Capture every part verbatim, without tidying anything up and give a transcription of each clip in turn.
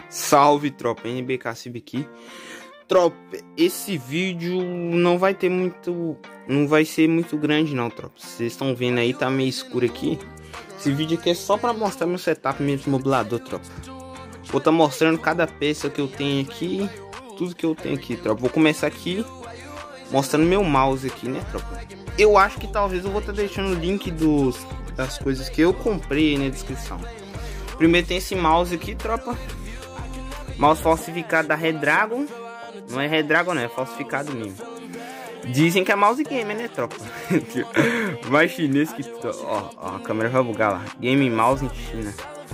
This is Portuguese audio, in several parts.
Salve, tropa, N B K Cib aqui. Tropa, esse vídeo não vai ter muito, não vai ser muito grande não, tropa. Vocês estão vendo aí, tá meio escuro aqui. Esse vídeo aqui é só pra mostrar meu setup mesmo de mobilador, tropa. Vou estar tá mostrando cada peça que eu tenho aqui, tudo que eu tenho aqui, tropa. Vou começar aqui mostrando meu mouse aqui, né, tropa. Eu acho que talvez eu vou estar tá deixando o link dos, das coisas que eu comprei aí na descrição. Primeiro tem esse mouse aqui, tropa. Mouse falsificado da Redragon. Não é Redragon, não, é falsificado mesmo. Dizem que é mouse gamer, né, tropa? Mais chinês que... Ó, ó, a câmera vai bugar lá. Game mouse em China.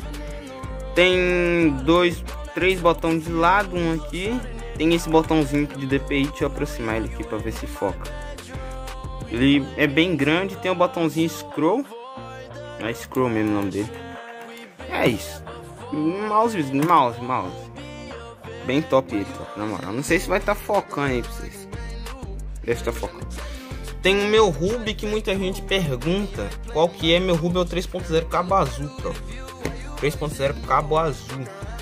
Tem dois, três botões de lado, um aqui. Tem esse botãozinho de D P I. Deixa eu aproximar ele aqui pra ver se foca. Ele é bem grande. Tem o botãozinho scroll. É scroll mesmo o nome dele. É isso. Mouse, mouse, mouse. Bem top ele, top, na moral. Não sei se vai estar tá focando aí pra vocês. Deve estar tá focando. Tem o meu Ruby que muita gente pergunta qual que é. Meu Ruby é o três ponto zero cabo azul, tropa. três ponto zero cabo azul.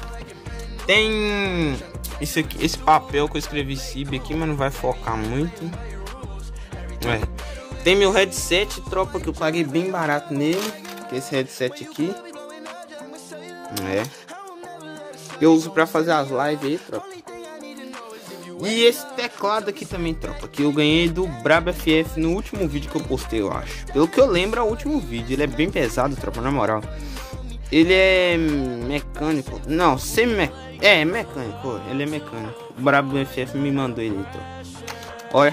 Tem esse, aqui, esse papel que eu escrevi Cib aqui, mas não vai focar muito. É. Tem meu headset, tropa, que eu paguei bem barato nele. Que é esse headset aqui. É. Eu uso pra fazer as lives aí, tropa. E esse teclado aqui também, tropa, que eu ganhei do Brabo F F no último vídeo que eu postei, eu acho. Pelo que eu lembro, é o último vídeo. Ele é bem pesado, tropa, na moral. Ele é mecânico. Não, semi-mecânico. É, mecânico. Ele é mecânico. O Brabo F F me mandou ele aí, tropa. Olha.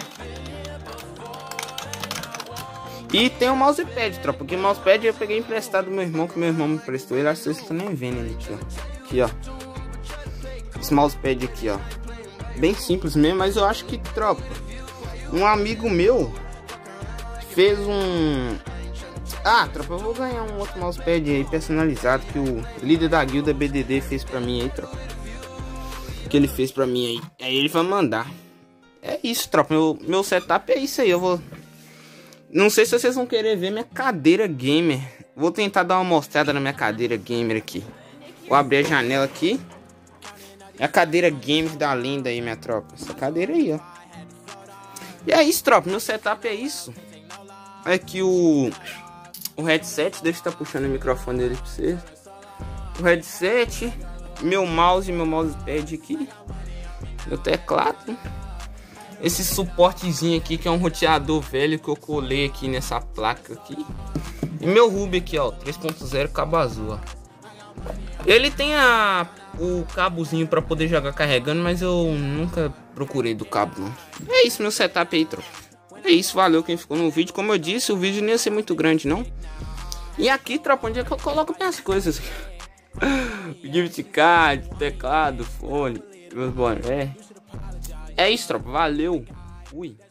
E tem o mousepad, tropa. Porque o mousepad eu peguei emprestado do meu irmão, que meu irmão me emprestou. Ele acho que vocês estão nem vendo ele aqui, ó. Aqui, ó. Esse mousepad aqui, ó. Bem simples mesmo, mas eu acho que, tropa, um amigo meu fez um... Ah, tropa, eu vou ganhar um outro mousepad aí personalizado que o líder da guilda B D D fez pra mim aí, tropa. Que ele fez pra mim aí. Aí ele vai mandar. É isso, tropa. Meu, meu setup é isso aí. Eu vou... Não sei se vocês vão querer ver minha cadeira gamer. Vou tentar dar uma mostrada na minha cadeira gamer aqui. Vou abrir a janela aqui. É a cadeira gamer da lenda aí, minha tropa. Essa cadeira aí, ó. E é isso, tropa. Meu setup é isso. Aqui o... O headset. Deixa eu estar puxando o microfone dele pra vocês. O headset. Meu mouse e meu mousepad aqui. Meu teclado. Esse suportezinho aqui, que é um roteador velho que eu colei aqui nessa placa aqui. E meu Ruby aqui, ó. três ponto zero cabo azul, ó. Ele tem a, o cabozinho para poder jogar carregando, mas eu nunca procurei do cabo, não. É isso, meu setup aí, tropa. É isso, valeu quem ficou no vídeo. Como eu disse, o vídeo não ia ser muito grande, não. E aqui, tropa, onde é que eu coloco minhas coisas? Gift card, teclado, fone, meus boné. É isso, tropa, valeu. Fui.